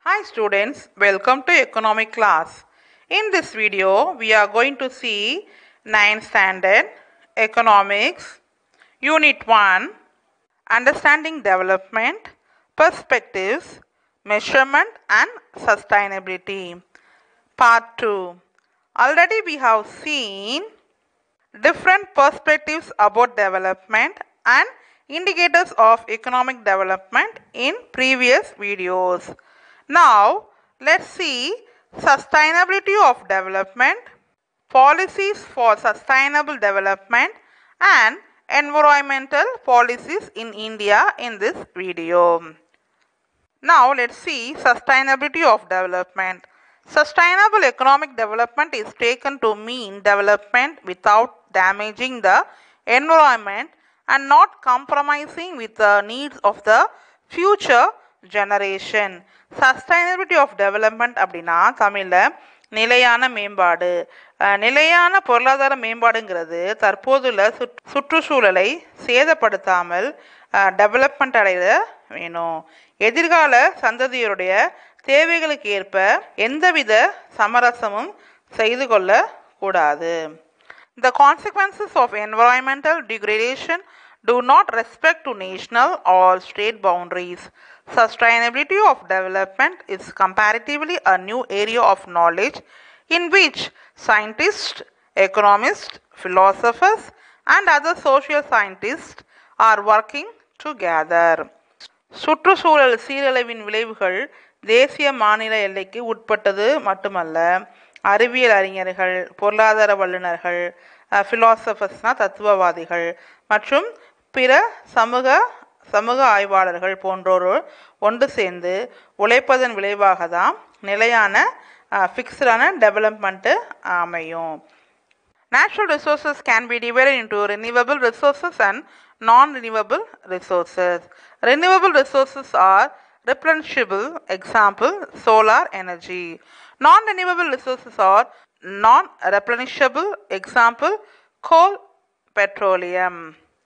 Hi students, welcome to economic class. In this video, we are going to see 9th standard economics, unit 1, understanding development, perspectives, measurement and sustainability. Part 2. Already we have seen different perspectives about development and indicators of economic development in previous videos. Now, let's see sustainability of development, policies for sustainable development and environmental policies in India in this video. Now, let's see sustainability of development. Sustainable economic development is taken to mean development without damaging the environment and not compromising with the needs of the future generation. Sustainability of development அப்படின்னா தமிழில் நிலையான மேம்பாடு. நிலையான பொருளாதார மேம்பாடுங்கிறது தற்போதுள்ள சுற்றுச்சூழலை சேதப்படுத்தாமல் development அடைய வேணும். எதிர்கால சந்ததியருடைய தேவைகளுக்கு ஏற்ப எந்தவித சமரசமும் செய்து கொள்ள கூடாது. The consequences of environmental degradation do not respect to national or state boundaries. Sustainability of development is comparatively a new area of knowledge in which scientists, economists, philosophers and other social scientists are working together. சுற்றுச்சூழல் சீரழிவின் விளைவுகள் தேசிய மாநில எல்லைக்கு உட்பட்டது மட்டுமல்ல, அறிவியல் அறிஞர்கள், பொருளாதார வல்லுநர்கள், ஃபிலாசபர்ஸ்னா தத்துவவாதிகள் மற்றும் பிற சமூக ஆய்வாளர்கள் போன்றோர் ஒன்று சேர்ந்து உழைப்பதன் விளைவாக தான் நிலையான ஃபிக்ஸ்டான டெவலப்மெண்ட்டு அமையும். Natural resources can be divided into renewable resources and non-renewable resources. Renewable resources are replenishable, example solar energy. Non-renewable resources are non-replenishable, example coal, petroleum.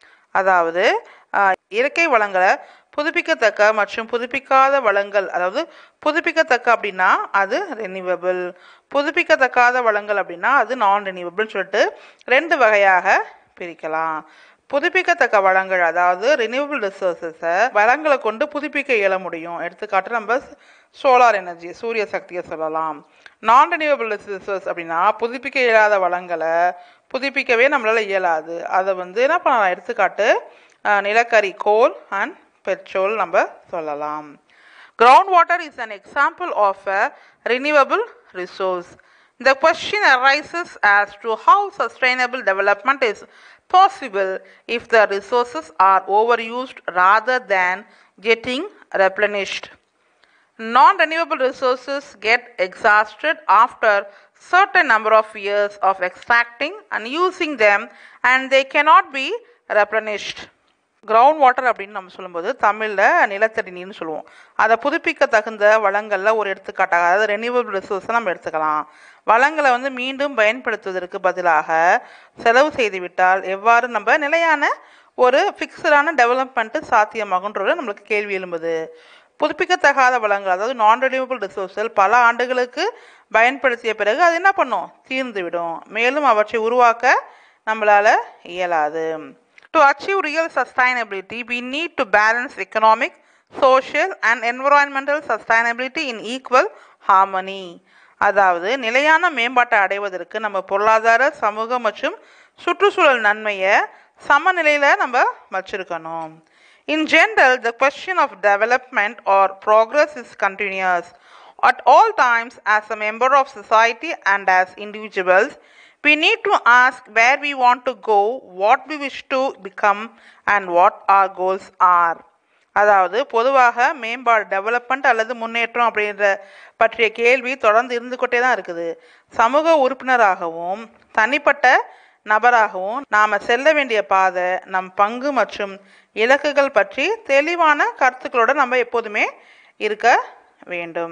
அதாவது இயற்கை வளங்களை புதுப்பிக்கத்தக்க மற்றும் புதுப்பிக்காத வளங்கள், அதாவது புதுப்பிக்கத்தக்க அப்படின்னா அது ரெனியூவபிள், புதுப்பிக்கத்தக்காத வளங்கள் அப்படின்னா அது நான் ரெனியூவபிள்னு சொல்லிட்டு ரெண்டு வகையாக பிரிக்கலாம். புதுப்பிக்கத்தக்க வளங்கள் அதாவது ரினியூவபிள் ரிசோர்ஸஸை வளங்களை கொண்டு புதுப்பிக்க இயல முடியும். எடுத்துக்காட்டு நம்ம சோலார் எனர்ஜி, சூரிய சக்தியை சொல்லலாம். நான் ரினியூவபிள் ரிசோர்ஸ் அப்படின்னா புதுப்பிக்க இயலாத வளங்களை புதுப்பிக்கவே நம்மளால் இயலாது. அதை என்ன பண்ணலாம், எடுத்துக்காட்டு நிலக்கரி, கோல் அண்ட் பெட்ரோல் நம்ம சொல்லலாம். Ground water is an example of a renewable resource. The question arises as to how sustainable development is possible if the resources are overused rather than getting replenished. Non-renewable resources get exhausted after certain number of years of extracting and using them and they cannot be replenished. Ground water அப்படின்னு நம்ம சொல்லும்போது தமிழில் நிலத்தடி நீர்னு சொல்லுவோம். அதை புதுப்பிக்க தகுந்த வளங்களில் ஒரு எடுத்துக்காட்டாக, அதாவது ரெனியூவபிள் ரிசோர்ஸை நம்ம எடுத்துக்கலாம். வளங்களை மீண்டும் பயன்படுத்துவதற்கு பதிலாக செலவு செய்துவிட்டால் எவ்வாறு நம்ம நிலையான ஒரு ஃபிக்ஸ்டான டெவலப்மெண்ட்டு சாத்தியமாகுன்றது நம்மளுக்கு கேள்வி எழும்புது. புதுப்பிக்கத்தகாத வளங்கள் அதாவது நான் ரெனியூவபிள் ரிசோர்ஸில் பல ஆண்டுகளுக்கு பயன்படுத்திய பிறகு அது என்ன பண்ணும், தீர்ந்துவிடும். மேலும் அவற்றை உருவாக்க நம்மளால் இயலாது. To achieve real sustainability, we need to balance economic, social and environmental sustainability in equal harmony. அதாவது நிலையான மேம்பாட்டை அடைவதற்கு நம்ம பொருளாதார, சமூக மற்றும் சுற்றுச்சூழல் நன்மையை சமநிலையில் நம்ம வச்சிருக்கணும். In general, the question of development or progress is continuous. At all times, as a member of society and as individuals, we need to ask where we want to go, what we wish to become and what our goals are. அதாவது பொதுவாக மேம்பாடு, development அல்லது முன்னேற்றம் அப்படின்ற பற்றிய கேள்வி தொடர்ந்து இருந்து கொண்டே தான் இருக்குது. சமூக உறுப்பினராகவும் தனிப்பட்ட நபராகவும் நாம் செல்ல வேண்டிய பாதை, நம் பங்கு மற்றும் இலக்குகள் பற்றி தெளிவான கருத்துக்களோடு நம்ம எப்போதுமே இருக்க வேண்டும்.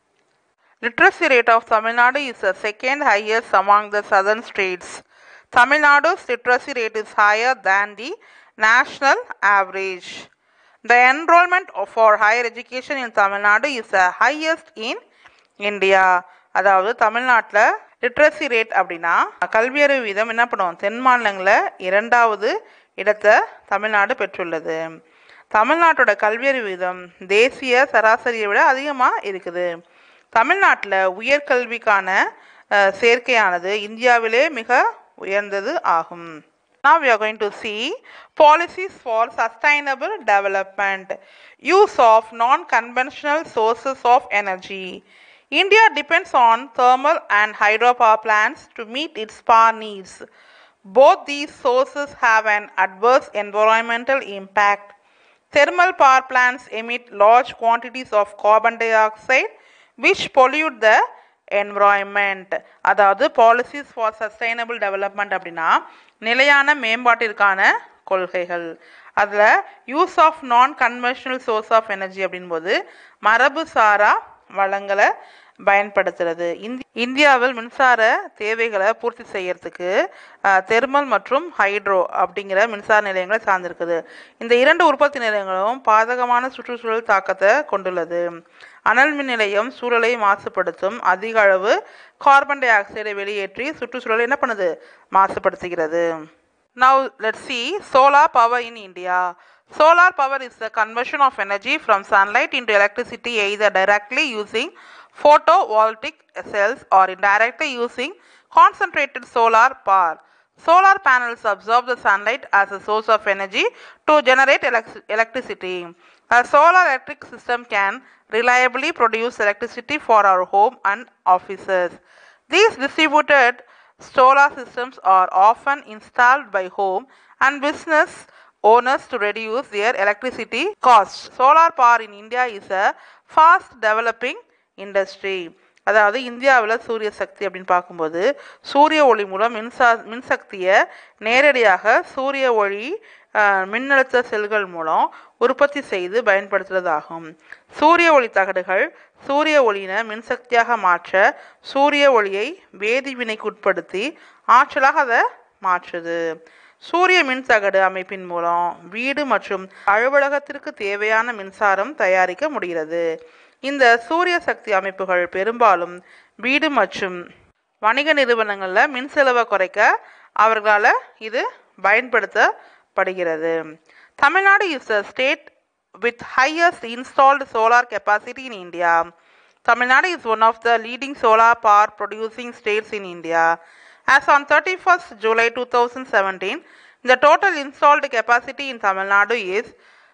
Literacy rate of Tamil Nadu is the second highest among the southern states. Tamil Nadu's literacy rate is higher than the national average. The enrollment for higher education in Tamil Nadu is the highest in India. அதாவது தமிழ்நாட்டில் literacy rate அப்படின்னா கல்வியறிவு வீதம் என்ன பண்ணுவோம், தென் மாநிலங்களில் 2வது இடத்தை தமிழ்நாடு பெற்றுள்ளது. தமிழ்நாட்டோட கல்வியறிவு வீதம் தேசிய சராசரியை விட அதிகமாக இருக்குது. தமிழ்நாட்டில் உயர்கல்விக்கான சேர்க்கையானது இந்தியாவிலே மிக உயர்ந்தது ஆகும். Now we are going to see policies for sustainable development. Use of non-conventional sources of energy. India depends on thermal and hydropower plants to meet its power needs. Both these sources have an adverse environmental impact. Thermal power plants emit large quantities of carbon dioxide which pollute the environment. அதாவது policies for sustainable development அப்படின்னா நிலையான மேம்பாட்டிற்கான கொள்கைகள். அதில் use of non conventional source of energy அப்படின்போது மரபு சாரா வளங்களை பயன்படுத்துறது. இந்தியாவில் மின்சார தேவைகளை பூர்த்தி செய்யறதுக்கு தெர்மல் மற்றும் ஹைட்ரோ அப்படிங்கிற மின்சார நிலையங்களை சார்ந்திருக்குது. இந்த 2 உற்பத்தி நிலையங்களும் பாதகமான சுற்றுச்சூழல் தாக்கத்தை கொண்டுள்ளது. அனல் மின் நிலையம் சூழலை மாசுபடுத்தும், அதிக அளவு கார்பன் டை ஆக்சைடை வெளியேற்றி சுற்றுச்சூழலை என்ன பண்ணுது, மாசுபடுத்துகிறது. Now let's see solar power in India. Solar power is the conversion of energy from sunlight into electricity either directly using photovoltaic cells or indirectly using concentrated solar power. Solar panels absorb the sunlight as a source of energy to generate electricity. A solar electric system can reliably produce electricity for our home and offices. These distributed solar systems are often installed by home and business owners to reduce their electricity costs. Solar power in India is a fast developing industry. அதாவது இந்தியாவில் சூரிய சக்தி அப்படின்னு பார்க்கும்போது சூரிய ஒளி மூலம் மின்சக்தியை நேரடியாக சூரிய ஒளி மின்னழுத்த செல்கள் மூலம் உற்பத்தி செய்து பயன்படுத்துவதாகும். சூரிய ஒளி தகடுகள் சூரிய ஒளியினை மின்சக்தியாக மாற்ற சூரிய ஒளியை வேதிவினைக்கு உட்படுத்தி ஆற்றலாக அதை மாற்றுது. சூரிய மின்தகடு அமைப்பின் மூலம் வீடு மற்றும் அலுவலகத்திற்கு தேவையான மின்சாரம் தயாரிக்க முடிகிறது. இந்த சூரிய சக்தி அமைப்புகள் பெரும்பாலும் வீடு மற்றும் வணிக நிறுவனங்களில் மின் செலவை குறைக்க அவர்களால் இது பயன்படுத்தப்படுகிறது. Tamil Nadu is the state with highest installed solar capacity in India. Tamil Nadu is one of the leading solar power producing states in India. As on 31st July 2017, the total installed capacity in Tamil Nadu is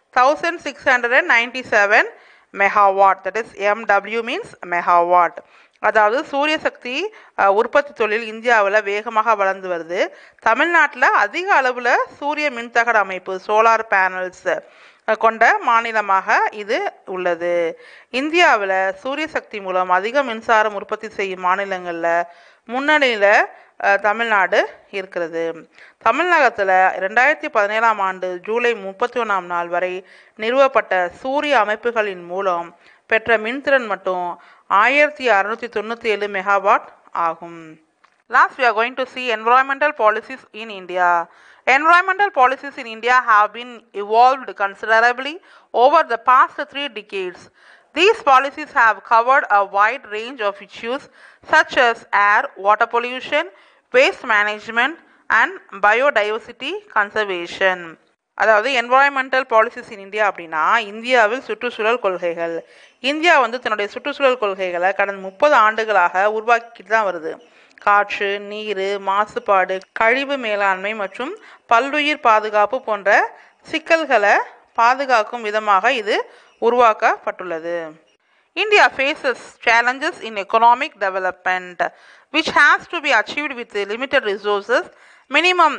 1697 megawatt. That is MW means megawatt. அதாவது சூரிய சக்தி உற்பத்தி தொழில் இந்தியாவில் வேகமாக வளர்ந்து வருது. தமிழ்நாட்டில் அதிக அளவில் சூரிய மின்தகடு அமைப்பு சோலார் பேனல்ஸ் கொண்ட மாநிலமாக இது உள்ளது. இந்தியாவில் சூரிய சக்தி மூலம் அதிக மின்சாரம் உற்பத்தி செய்யும் மாநிலங்களில் முன்னணியில் தமிழ்நாடு இருக்கிறது. தமிழகத்தில் 2017ஆம் ஆண்டு ஜூலை 31ஆம் நாள் வரை நிறுவப்பட்ட சூரிய அமைப்புகளின் மூலம் பெற்ற மின்திறன் மட்டும் 1697 மெகாவாட் ஆகும். Last we are going to see environmental policies in India. Environmental policies in India have been evolved considerably over the past 3 decades. These policies have covered a wide range of issues such as air, water pollution, waste management and biodiversity conservation. அதாவது environmental policies in India அப்படின்னா இந்தியாவில் சுற்றுச்சூழல் கொள்கைகள். India தன்னுடைய சுற்றுச்சூழல் கொள்கைகளை கடந்த 30 ஆண்டுகளாக உருவாக்கிட்டு தான் வருது. காற்று, நீர், மாசுபாடு, கழிவு மேலாண்மை மற்றும் பல்லுயிர் பாதுகாப்பு போன்ற சிக்கல்களை பாதுகாக்கும் விதமாக இது உருவாக்கப்பட்டுள்ளது. India faces challenges in economic development which has to be achieved with limited resources, minimum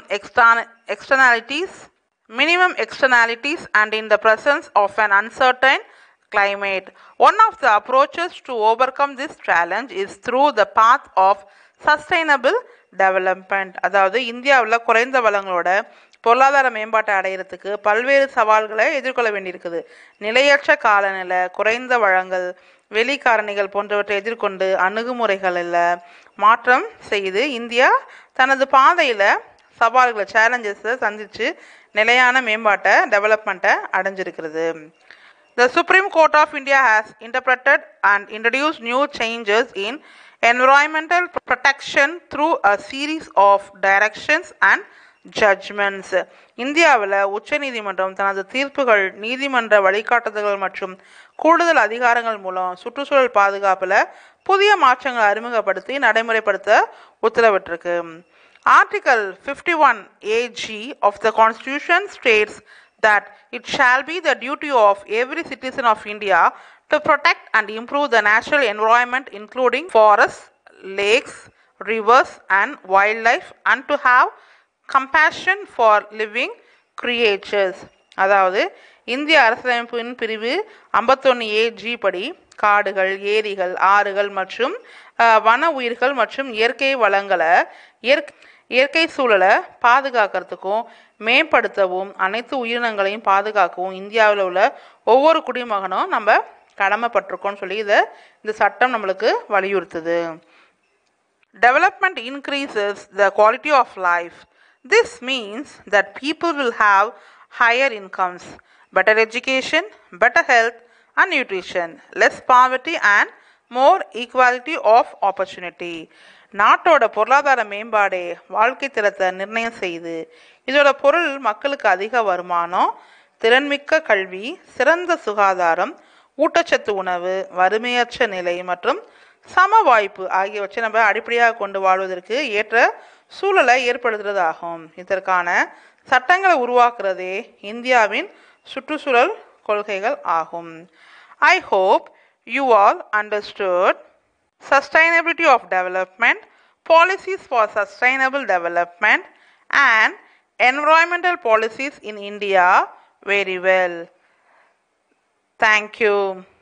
externalities and in the presence of an uncertain climate. One of the approaches to overcome this challenge is through the path of sustainable development. அதாவது இந்தியாவில் குறைந்த வளங்களோட பொருளாதார மேம்பாட்டை அடையிறதுக்கு பல்வேறு சவால்களை எதிர்கொள்ள வேண்டியிருக்குது. நிலையற்ற காலநிலை, குறைந்த வளங்கள், வெளிக்காரணிகள் போன்றவற்றை எதிர்கொண்டு அணுகுமுறைகளில் மாற்றம் செய்து இந்தியா தனது பாதையில் சவால்களை சேலஞ்சஸை சந்தித்து நிலையான மேம்பாட்டை டெவலப்மெண்ட்டை அடைஞ்சிருக்கிறது. The Supreme Court of India has interpreted and introduced new changes in environmental protection through a series of directions and judgments. இந்தியாவில் உச்ச நீதிமன்றம் தனது தீர்ப்புகள், நீதிமன்ற வழிகாட்டுதல்கள் மற்றும் கூடுதல் அதிகாரங்கள் மூலம் சுற்றுச்சூழல் பாதுகாப்பில் புதிய மாற்றங்களை அறிமுகப்படுத்தி நடைமுறைப்படுத்த உத்தரவிட்டிருக்கு. Article 51AG of the Constitution states that it shall be the duty of every citizen of India to protect and improve the natural environment including forests, lakes, rivers and wildlife and to have compassion for living creatures. அதாவது இந்திய அரசியலமைப்பின் பிரிவு 51AG படி காடுகள், ஏரிகள், ஆறுகள் மற்றும் வன உயிர்கள் மற்றும் இயற்கை வளங்களை இயற்கை சூழலை பாதுகாக்கிறதுக்கும் மேம்படுத்தவும் அனைத்து உயிரினங்களையும் பாதுகாக்கவும் இந்தியாவில் உள்ள ஒவ்வொரு குடிமகனும் நம்ம கடமைப்பட்டிருக்கோம்னு சொல்லி இந்த சட்டம் நம்மளுக்கு வலியுறுத்துது. Development increases the quality of life. This means that people will have higher incomes, better education, better health and nutrition, less poverty and more equality of opportunity. நாட்டோட பொருளாதார மேம்பாடே வாழ்க்கை தரத்தை நிர்ணயம் செய்து இதோட பொருள் மக்களுக்கு அதிக வருமானம், திறன்மிக்க கல்வி, சிறந்த சுகாதாரம், ஊட்டச்சத்து உணவு, வறுமையற்ற நிலை மற்றும் சம வாய்ப்பு ஆகியவற்றை நம்ம அடிப்படையாக கொண்டு வாழ்வதற்கு ஏற்ற சூழலை ஏற்படுத்துவதாகும். இதற்கான சட்டங்களை உருவாக்குறதே இந்தியாவின் சுற்றுச்சூழல் கொள்கைகள் ஆகும். I hope you all understood sustainability of development, policies for sustainable development and environmental policies in India very well. Thank you.